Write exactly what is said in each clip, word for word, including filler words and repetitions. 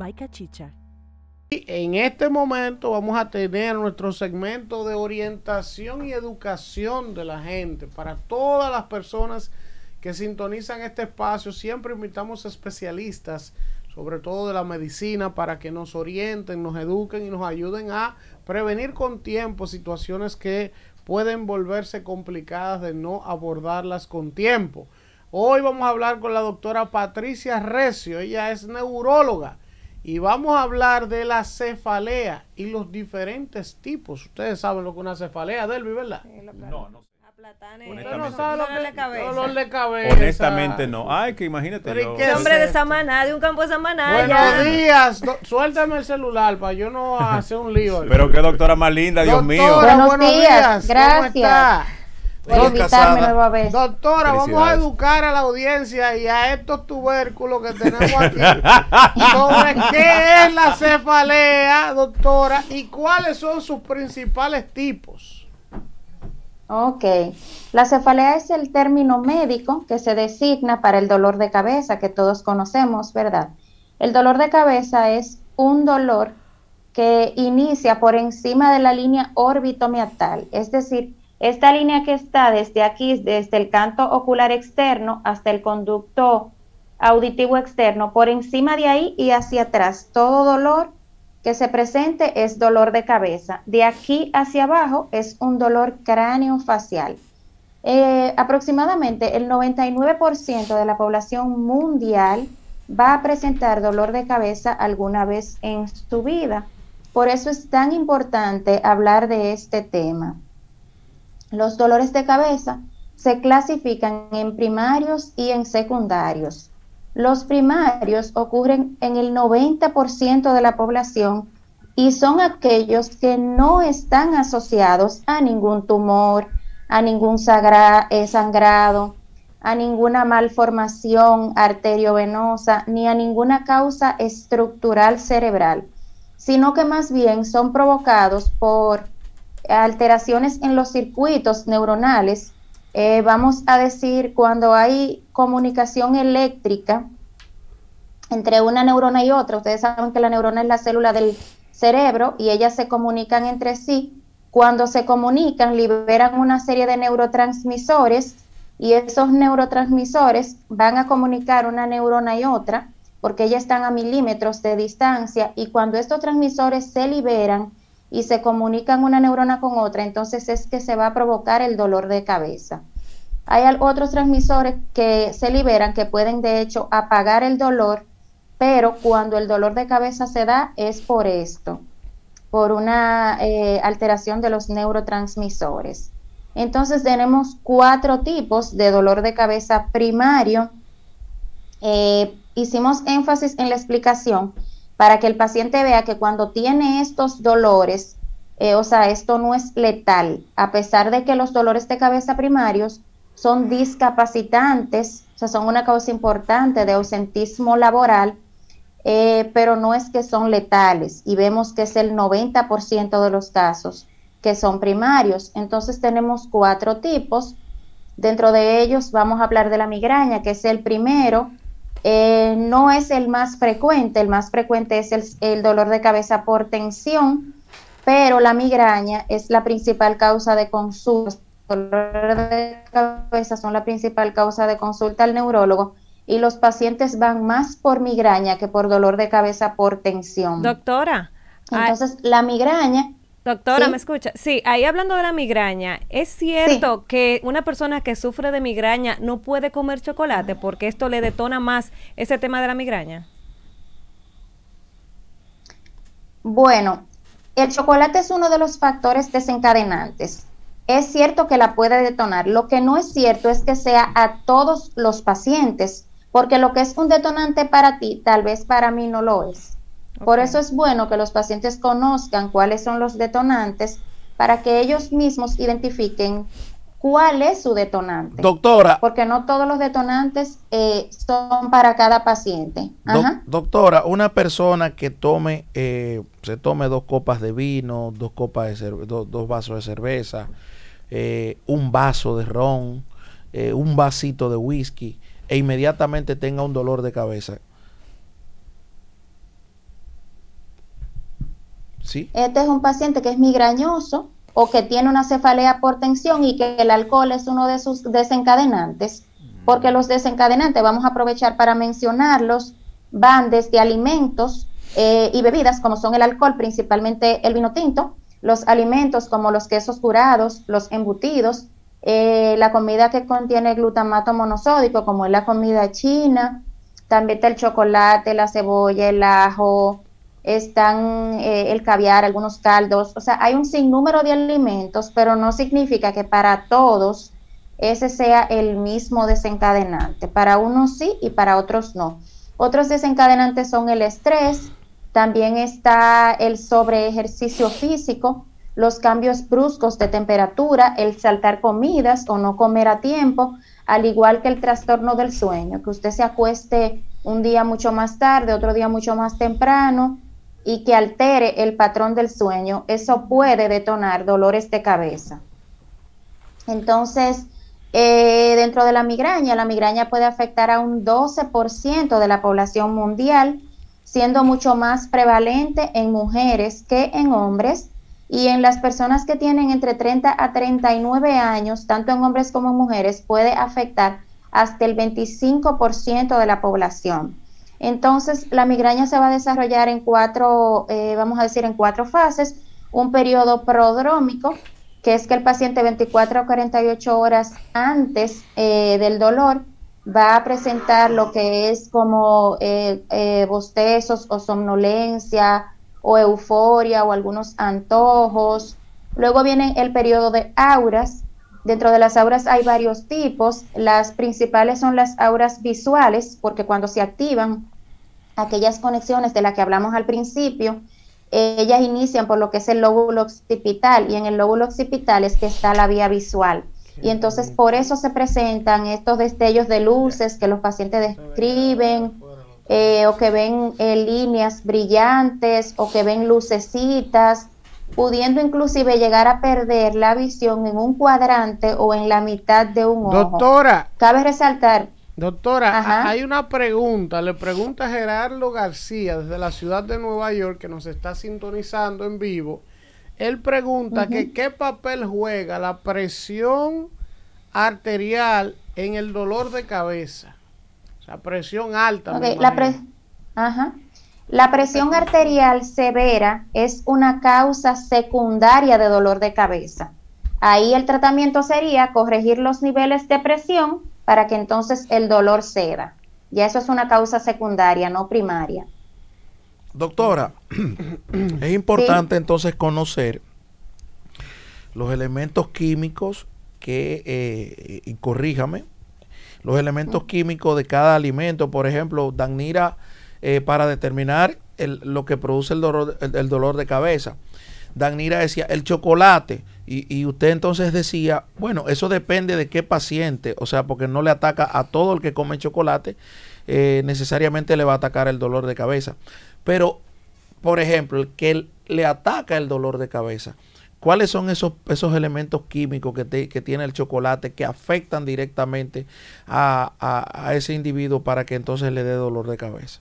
by Cachicha. En este momento vamos a tener nuestro segmento de orientación y educación de la gente. Para todas las personas que sintonizan este espacio, siempre invitamos a especialistas, sobre todo de la medicina, para que nos orienten, nos eduquen y nos ayuden a prevenir con tiempo situaciones que pueden volverse complicadas de no abordarlas con tiempo. Hoy vamos a hablar con la doctora Patricia Recio. Ella es neuróloga. Y vamos a hablar de la cefalea y los diferentes tipos. Ustedes saben lo que es una cefalea, Delvi, ¿verdad? Sí, lo claro. No, no sé. Usted no sabe lo que dolor de cabeza. Dolor de cabeza. Honestamente no. Ay, que imagínate. Pero Yo... ¿qué es Hombre de esto? Samaná, de un campo de Samaná. Buenos ya. días. Do- suéltame el celular para yo no hacer un lío. Pero qué doctora más linda, Dios mío. Doctora, Buenos buenos días, días. ¿Cómo gracias. está? Por Ella invitarme casada. nueva vez. Doctora, vamos a Felicidades. educar a la audiencia y a estos tubérculos que tenemos aquí sobre qué es la cefalea, doctora, y cuáles son sus principales tipos. Ok. La cefalea es el término médico que se designa para el dolor de cabeza que todos conocemos, ¿verdad? El dolor de cabeza es un dolor que inicia por encima de la línea órbito-meatal, es decir, esta línea que está desde aquí, desde el canto ocular externo hasta el conducto auditivo externo, por encima de ahí y hacia atrás, todo dolor que se presente es dolor de cabeza. De aquí hacia abajo es un dolor craneofacial. Eh, aproximadamente el noventa y nueve por ciento de la población mundial va a presentar dolor de cabeza alguna vez en su vida. Por eso es tan importante hablar de este tema. Los dolores de cabeza se clasifican en primarios y en secundarios. Los primarios ocurren en el noventa por ciento de la población y son aquellos que no están asociados a ningún tumor, a ningún sagra, eh, sangrado, a ninguna malformación arteriovenosa, ni a ninguna causa estructural cerebral, sino que más bien son provocados por alteraciones en los circuitos neuronales, eh, vamos a decir cuando hay comunicación eléctrica entre una neurona y otra. Ustedes saben que la neurona es la célula del cerebro y ellas se comunican entre sí. Cuando se comunican liberan una serie de neurotransmisores y esos neurotransmisores van a comunicar una neurona y otra porque ellas están a milímetros de distancia, y cuando estos transmisores se liberan y se comunican una neurona con otra, entonces es que se va a provocar el dolor de cabeza. Hay otros transmisores que se liberan que pueden de hecho apagar el dolor, pero cuando el dolor de cabeza se da es por esto, por una eh, alteración de los neurotransmisores. Entonces tenemos cuatro tipos de dolor de cabeza primario. Eh, hicimos énfasis en la explicación para que el paciente vea que cuando tiene estos dolores, eh, o sea, esto no es letal, a pesar de que los dolores de cabeza primarios son discapacitantes, o sea, son una causa importante de ausentismo laboral, eh, pero no es que son letales, y vemos que es el noventa por ciento de los casos que son primarios. Entonces tenemos cuatro tipos. Dentro de ellos vamos a hablar de la migraña, que es el primero. Eh, no es el más frecuente, el más frecuente es el, el dolor de cabeza por tensión, pero la migraña es la principal causa de consulta. Los dolores de cabeza son la principal causa de consulta al neurólogo y los pacientes van más por migraña que por dolor de cabeza por tensión. Doctora. Entonces, ay, la migraña... Doctora, ¿sí? ¿me escucha? Sí, ahí hablando de la migraña, ¿es cierto sí. que una persona que sufre de migraña no puede comer chocolate porque esto le detona más ese tema de la migraña? Bueno, el chocolate es uno de los factores desencadenantes. Es cierto que la puede detonar. Lo que no es cierto es que sea a todos los pacientes, porque lo que es un detonante para ti, tal vez para mí no lo es. Okay. Por eso es bueno que los pacientes conozcan cuáles son los detonantes para que ellos mismos identifiquen cuál es su detonante. Doctora. Porque no todos los detonantes eh, son para cada paciente. Ajá. Do doctora, una persona que tome, eh, se tome dos copas de vino, dos copas de do dos vasos de cerveza, eh, un vaso de ron, eh, un vasito de whisky, e inmediatamente tenga un dolor de cabeza. Sí. Este es un paciente que es migrañoso o que tiene una cefalea por tensión y que el alcohol es uno de sus desencadenantes, porque los desencadenantes, vamos a aprovechar para mencionarlos, van desde alimentos eh, y bebidas, como son el alcohol, principalmente el vino tinto, los alimentos como los quesos curados, los embutidos, eh, la comida que contiene glutamato monosódico, como es la comida china, también está el chocolate, la cebolla, el ajo, están eh, el caviar, algunos caldos, o sea, hay un sinnúmero de alimentos, pero no significa que para todos ese sea el mismo desencadenante. Para unos sí y para otros no. Otros desencadenantes son el estrés, también está el sobreejercicio físico, los cambios bruscos de temperatura, el saltar comidas o no comer a tiempo, al igual que el trastorno del sueño, que usted se acueste un día mucho más tarde, otro día mucho más temprano y que altere el patrón del sueño. Eso puede detonar dolores de cabeza. Entonces, eh, dentro de la migraña, la migraña puede afectar a un doce por ciento de la población mundial, siendo mucho más prevalente en mujeres que en hombres, y en las personas que tienen entre treinta a treinta y nueve años, tanto en hombres como en mujeres, puede afectar hasta el veinticinco por ciento de la población. Entonces, la migraña se va a desarrollar en cuatro, eh, vamos a decir, en cuatro fases. Un periodo prodrómico, que es que el paciente veinticuatro a cuarenta y ocho horas antes eh, del dolor va a presentar lo que es como eh, eh, bostezos o somnolencia o euforia o algunos antojos. Luego viene el periodo de auras. Dentro de las auras hay varios tipos. Las principales son las auras visuales, porque cuando se activan aquellas conexiones de las que hablamos al principio, eh, ellas inician por lo que es el lóbulo occipital, y en el lóbulo occipital es que está la vía visual. Y entonces por eso se presentan estos destellos de luces que los pacientes describen, eh, o que ven eh, líneas brillantes, o que ven lucecitas, pudiendo inclusive llegar a perder la visión en un cuadrante o en la mitad de un ojo. Doctora. Cabe resaltar. Doctora, Ajá. hay una pregunta, le pregunta Gerardo García desde la ciudad de Nueva York, que nos está sintonizando en vivo. Él pregunta uh-huh. que qué papel juega la presión arterial en el dolor de cabeza. O sea, presión alta. Okay, la, pre Ajá. la presión arterial severa es una causa secundaria de dolor de cabeza. Ahí el tratamiento sería corregir los niveles de presión para que entonces el dolor ceda. Ya eso es una causa secundaria, no primaria. Doctora, es importante ¿Sí? entonces conocer los elementos químicos que, eh, y corríjame, los elementos químicos de cada alimento. Por ejemplo, Danira, eh, para determinar el, lo que produce el dolor, el, el dolor de cabeza, Danira decía el chocolate, y, y usted entonces decía, bueno, eso depende de qué paciente, o sea, porque no le ataca a todo el que come chocolate, eh, necesariamente le va a atacar el dolor de cabeza. Pero, por ejemplo, el que le ataca el dolor de cabeza, ¿cuáles son esos, esos elementos químicos que, te, que tiene el chocolate que afectan directamente a, a, a ese individuo para que entonces le dé dolor de cabeza?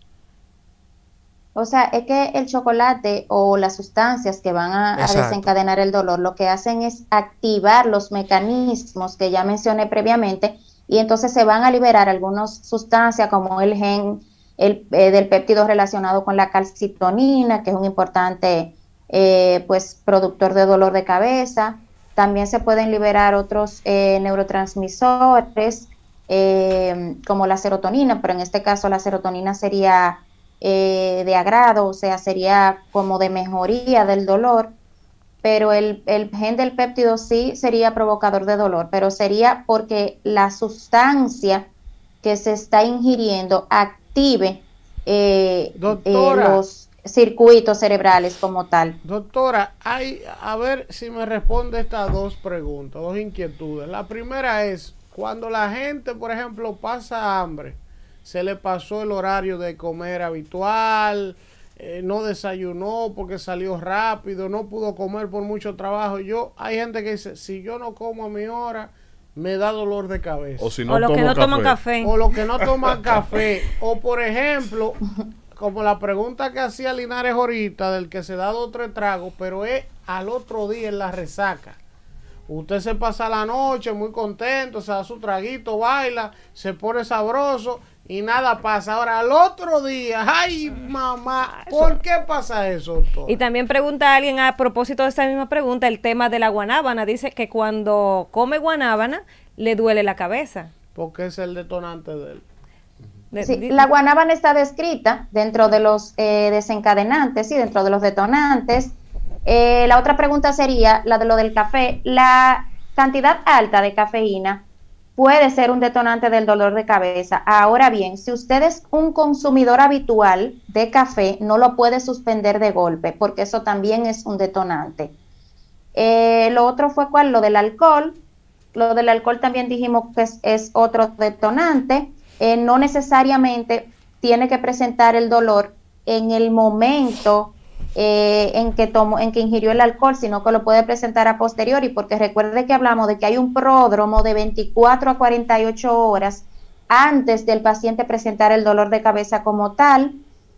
O sea, es que el chocolate o las sustancias que van a, a desencadenar el dolor, lo que hacen es activar los mecanismos que ya mencioné previamente, y entonces se van a liberar algunas sustancias como el gen el, eh, del péptido relacionado con la calcitonina, que es un importante eh, pues productor de dolor de cabeza. También se pueden liberar otros eh, neurotransmisores eh, como la serotonina, pero en este caso la serotonina sería Eh, de agrado, o sea, sería como de mejoría del dolor, pero el, el gen del péptido sí sería provocador de dolor, pero sería porque la sustancia que se está ingiriendo active eh, Doctora, eh, los circuitos cerebrales como tal. Doctora, hay, a ver si me responde estas dos preguntas, dos inquietudes. La primera es, cuando la gente, por ejemplo, pasa hambre, se le pasó el horario de comer habitual, eh, no desayunó porque salió rápido, no pudo comer por mucho trabajo. Yo, hay gente que dice, si yo no como a mi hora, me da dolor de cabeza. O, si no o los que no café. toman café. O los que no toman café. O por ejemplo, como la pregunta que hacía Linares ahorita, del que se da dos o tres tragos, pero es al otro día en la resaca. Usted se pasa la noche muy contento, se da su traguito, baila, se pone sabroso y nada pasa. Ahora, al otro día, ¡ay, mamá! ¿Por qué pasa eso, doctor? Y también pregunta a alguien a propósito de esa misma pregunta, el tema de la guanábana. Dice que cuando come guanábana le duele la cabeza. Porque es el detonante de él. De, Sí, de, la guanábana está descrita dentro de los eh, desencadenantes, sí, dentro de los detonantes. Eh, la otra pregunta sería la de lo del café. La cantidad alta de cafeína puede ser un detonante del dolor de cabeza. Ahora bien, si usted es un consumidor habitual de café, no lo puede suspender de golpe, porque eso también es un detonante. Eh, lo otro fue ¿cuál? Lo del alcohol. Lo del alcohol también dijimos que es, es otro detonante. Eh, no necesariamente tiene que presentar el dolor en el momento eh, en que tomó, en que ingirió el alcohol, sino que lo puede presentar a posteriori, porque recuerde que hablamos de que hay un pródromo de veinticuatro a cuarenta y ocho horas antes del paciente presentar el dolor de cabeza como tal.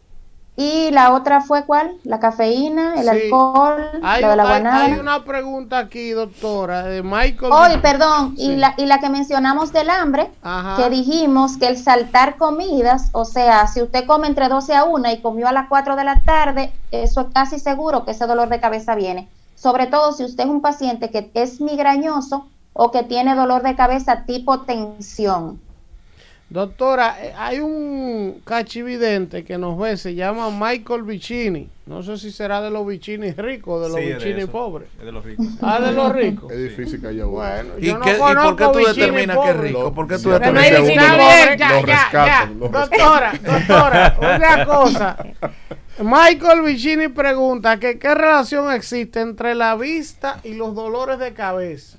Y la otra fue ¿cuál? La cafeína, el Sí. alcohol, Hay, lo de la hay- guanábana. hay una pregunta aquí, doctora, de Michael. Hoy, perdón, Sí. y, la, y la que mencionamos del hambre, Ajá. que dijimos que el saltar comidas, o sea, si usted come entre doce a una y comió a las cuatro de la tarde, eso es casi seguro que ese dolor de cabeza viene. Sobre todo si usted es un paciente que es migrañoso o que tiene dolor de cabeza tipo tensión. Doctora, eh, hay un cachividente que nos ve, se llama Michael Vicini. No sé si será de los Vicini ricos o de los Sí, es de Vicini eso. pobres. Es de los ricos. Ah, de los ricos. Es difícil que haya uno. Bueno, ¿Y, yo no qué- y conozco por qué tú Vicini determinas que es pobres. rico? ¿Por qué tú Lo- Que no determinas hay que es Ese Vicini uno rico? lo- bien, ya, lo ya, rescatan, ya. lo Doctora, doctora, una cosa. Michael Vicini pregunta que qué relación existe entre la vista y los dolores de cabeza.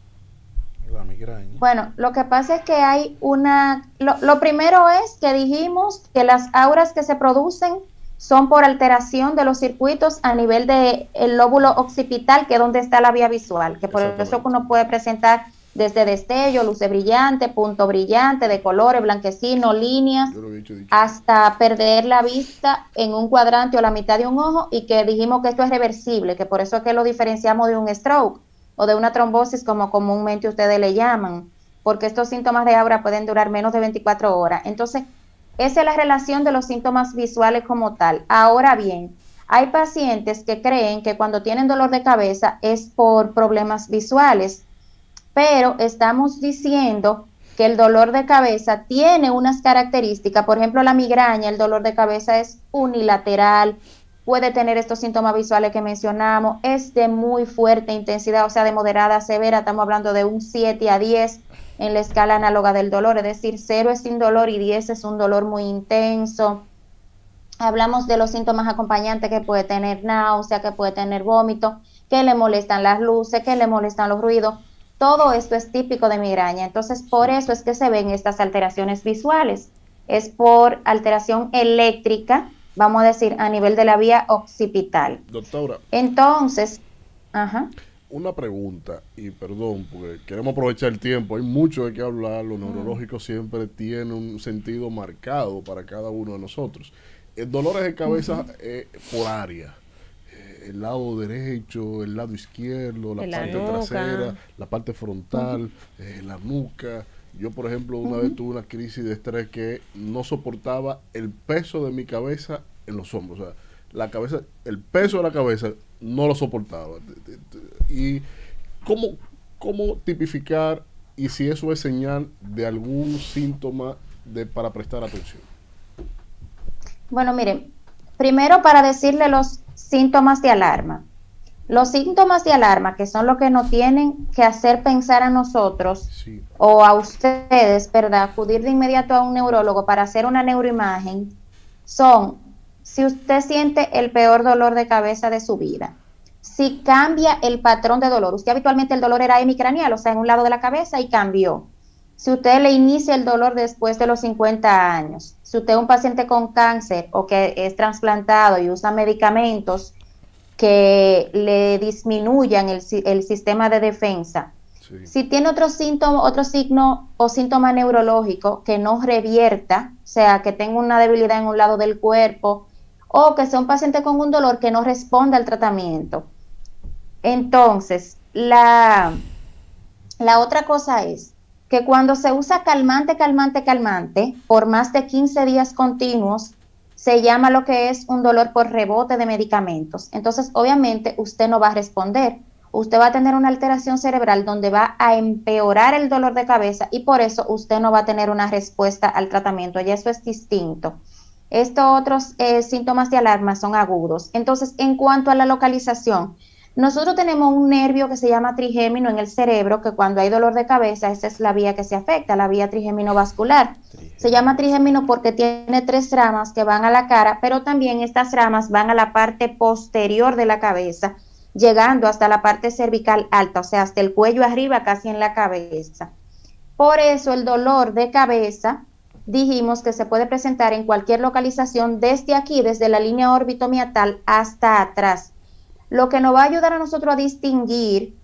La migraña. Bueno, lo que pasa es que hay una, lo, lo primero es que dijimos que las auras que se producen son por alteración de los circuitos a nivel del lóbulo occipital, que es donde está la vía visual, que por eso que uno puede presentar desde destello, luces brillantes, punto brillante, de colores, blanquecino, líneas, Yo lo he dicho, dicho. hasta perder la vista en un cuadrante o la mitad de un ojo, y que dijimos que esto es reversible, que por eso es que lo diferenciamos de un stroke o de una trombosis, como comúnmente ustedes le llaman, porque estos síntomas de aura pueden durar menos de veinticuatro horas. Entonces, esa es la relación de los síntomas visuales como tal. Ahora bien, hay pacientes que creen que cuando tienen dolor de cabeza es por problemas visuales, pero estamos diciendo que el dolor de cabeza tiene unas características. Por ejemplo, la migraña, el dolor de cabeza es unilateral, puede tener estos síntomas visuales que mencionamos, es de muy fuerte intensidad, o sea, de moderada a severa, estamos hablando de un siete a diez en la escala análoga del dolor, es decir, cero es sin dolor y diez es un dolor muy intenso. Hablamos de los síntomas acompañantes, que puede tener náusea, que puede tener vómito, que le molestan las luces, que le molestan los ruidos. Todo esto es típico de migraña, entonces por eso es que se ven estas alteraciones visuales. Es por alteración eléctrica, vamos a decir, a nivel de la vía occipital. Doctora, Entonces, ajá. una pregunta, y perdón, porque queremos aprovechar el tiempo, hay mucho de qué hablar, lo neurológico siempre tiene un sentido marcado para cada uno de nosotros. El dolores de cabeza eh, por área, eh, el lado derecho, el lado izquierdo, la En la parte nuca. trasera, la parte frontal, eh, la nuca. Yo, por ejemplo, una vez tuve una crisis de estrés que no soportaba el peso de mi cabeza en los hombros. O sea, la cabeza, el peso de la cabeza no lo soportaba. Y cómo, cómo tipificar y si eso es señal de algún síntoma de para prestar atención. Bueno, miren, primero para decirle los síntomas de alarma. Los síntomas de alarma, que son los que nos tienen que hacer pensar a nosotros Sí. o a ustedes, ¿verdad? Acudir de inmediato a un neurólogo para hacer una neuroimagen, son si usted siente el peor dolor de cabeza de su vida, si cambia el patrón de dolor. Usted habitualmente el dolor era hemicranial, o sea, en un lado de la cabeza, y cambió. Si usted le inicia el dolor después de los cincuenta años, si usted es un paciente con cáncer o que es trasplantado y usa medicamentos que le disminuyan el, el sistema de defensa, Sí. Si tiene otro síntoma, otro signo o síntoma neurológico que no revierta, o sea, que tenga una debilidad en un lado del cuerpo, o que sea un paciente con un dolor que no responda al tratamiento. Entonces, la, la otra cosa es que cuando se usa calmante, calmante, calmante, por más de quince días continuos, se llama lo que es un dolor por rebote de medicamentos. Entonces, obviamente, usted no va a responder. Usted va a tener una alteración cerebral donde va a empeorar el dolor de cabeza y por eso usted no va a tener una respuesta al tratamiento. Y eso es distinto. Estos otros eh, síntomas de alarma son agudos. Entonces, en cuanto a la localización, nosotros tenemos un nervio que se llama trigémino en el cerebro, que cuando hay dolor de cabeza, esa es la vía que se afecta, la vía trigémino-vascular. Se llama trigémino porque tiene tres ramas que van a la cara, pero también estas ramas van a la parte posterior de la cabeza, llegando hasta la parte cervical alta, o sea, hasta el cuello arriba, casi en la cabeza. Por eso el dolor de cabeza, dijimos que se puede presentar en cualquier localización desde aquí, desde la línea órbito-miatal hasta atrás. Lo que nos va a ayudar a nosotros a distinguir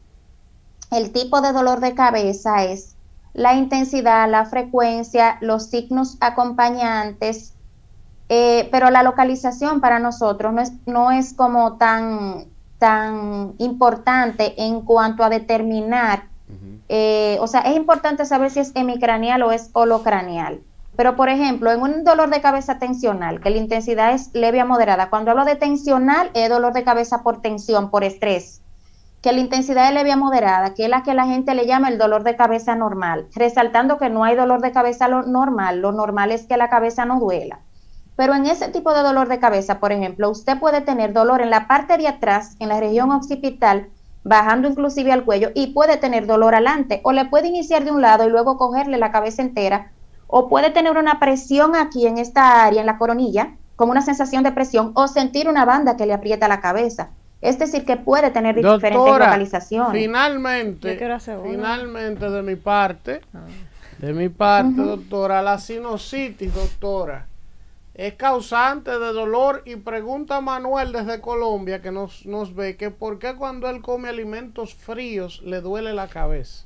el tipo de dolor de cabeza es la intensidad, la frecuencia, los signos acompañantes, eh, pero la localización para nosotros no es, no es como tan, tan importante en cuanto a determinar, uh-huh. eh, o sea, es importante saber si es hemicraneal o es holocraneal. Pero, por ejemplo, en un dolor de cabeza tensional, que la intensidad es leve a moderada, cuando hablo de tensional, es dolor de cabeza por tensión, por estrés, que la intensidad es leve a moderada, que es la que la gente le llama el dolor de cabeza normal, resaltando que no hay dolor de cabeza lo normal, lo normal es que la cabeza no duela. Pero en ese tipo de dolor de cabeza, por ejemplo, usted puede tener dolor en la parte de atrás, en la región occipital, bajando inclusive al cuello, y puede tener dolor adelante, o le puede iniciar de un lado y luego cogerle la cabeza entera, o puede tener una presión aquí en esta área, en la coronilla, como una sensación de presión, o sentir una banda que le aprieta la cabeza. Es decir, que puede tener diferentes Doctora, localizaciones. Finalmente, finalmente de mi parte, de mi parte, uh-huh. doctora, la sinusitis, doctora, es causante de dolor. Y pregunta a Manuel desde Colombia, que nos, nos ve, que por qué cuando él come alimentos fríos le duele la cabeza.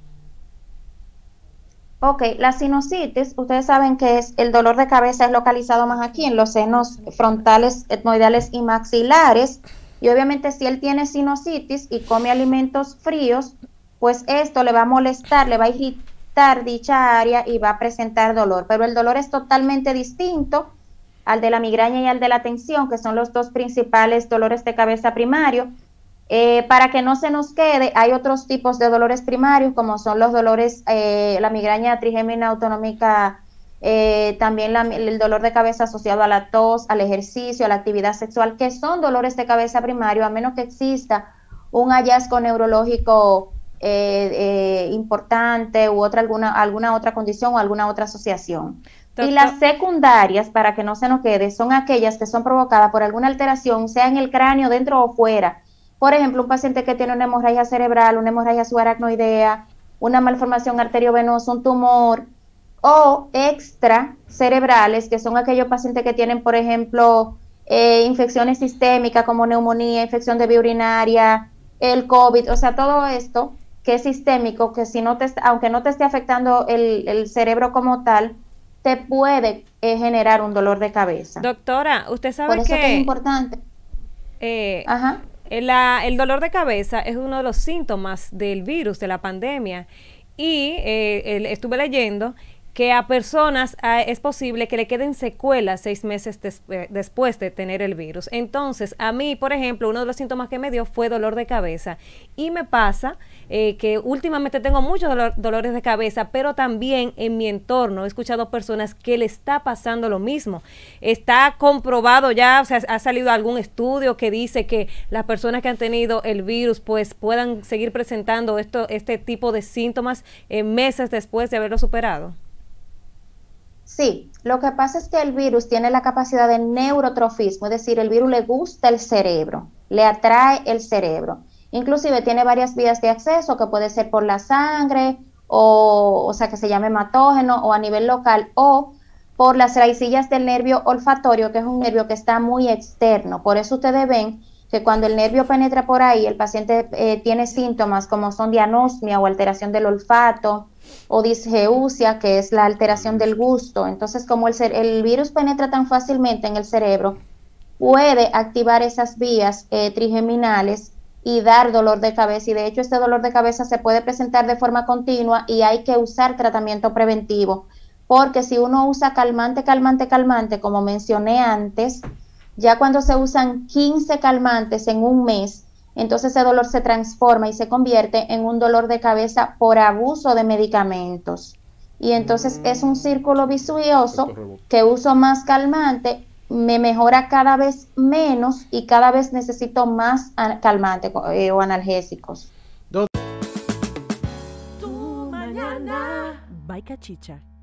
Ok, la sinusitis, ustedes saben que es el dolor de cabeza es localizado más aquí en los senos frontales, etmoidales y maxilares, y obviamente si él tiene sinusitis y come alimentos fríos, pues esto le va a molestar, le va a irritar dicha área y va a presentar dolor, pero el dolor es totalmente distinto al de la migraña y al de la tensión, que son los dos principales dolores de cabeza primarios. Eh, para que no se nos quede, hay otros tipos de dolores primarios, como son los dolores, eh, la migraña trigémina autonómica, eh, también la, el dolor de cabeza asociado a la tos, al ejercicio, a la actividad sexual, que son dolores de cabeza primario, a menos que exista un hallazgo neurológico eh, eh, importante u otra alguna, alguna otra condición o alguna otra asociación. Doctor. Y las secundarias, para que no se nos quede, son aquellas que son provocadas por alguna alteración, sea en el cráneo, dentro o fuera. Por ejemplo, un paciente que tiene una hemorragia cerebral, una hemorragia subaracnoidea, una malformación arteriovenosa, un tumor, o extracerebrales, que son aquellos pacientes que tienen, por ejemplo, eh, infecciones sistémicas como neumonía, infección de vía urinaria, el COVID, o sea, todo esto que es sistémico, que si no te, aunque no te esté afectando el, el cerebro como tal, te puede eh, generar un dolor de cabeza. Doctora, usted sabe Por eso que, que es importante. Eh, Ajá. La, el dolor de cabeza es uno de los síntomas del virus, de la pandemia, y eh, el, estuve leyendo que a personas a, es posible que le queden secuelas seis meses des, eh, después de tener el virus. Entonces, a mí, por ejemplo, uno de los síntomas que me dio fue dolor de cabeza. Y me pasa eh, que últimamente tengo muchos dolor, dolores de cabeza, pero también en mi entorno he escuchado personas que le está pasando lo mismo. Está comprobado ya, o sea, ha salido algún estudio que dice que las personas que han tenido el virus pues puedan seguir presentando esto, este tipo de síntomas eh, meses después de haberlo superado. Sí, lo que pasa es que el virus tiene la capacidad de neurotrofismo, es decir, el virus le gusta el cerebro, le atrae el cerebro. Inclusive tiene varias vías de acceso, que puede ser por la sangre, o, o sea, que se llama hematógeno, o a nivel local, o por las raicillas del nervio olfatorio, que es un nervio que está muy externo. Por eso ustedes ven que cuando el nervio penetra por ahí, el paciente eh, tiene síntomas como son de anosmia o alteración del olfato, o disgeusia, que es la alteración del gusto. Entonces, como el, el virus penetra tan fácilmente en el cerebro, puede activar esas vías eh, trigeminales y dar dolor de cabeza. Y de hecho, este dolor de cabeza se puede presentar de forma continua y hay que usar tratamiento preventivo, porque si uno usa calmante, calmante, calmante, como mencioné antes, ya cuando se usan quince calmantes en un mes, entonces ese dolor se transforma y se convierte en un dolor de cabeza por abuso de medicamentos. Y entonces mm. es un círculo vicioso que uso más calmante, me mejora cada vez menos y cada vez necesito más calmante eh, o analgésicos. Tu mañana. By Cachicha.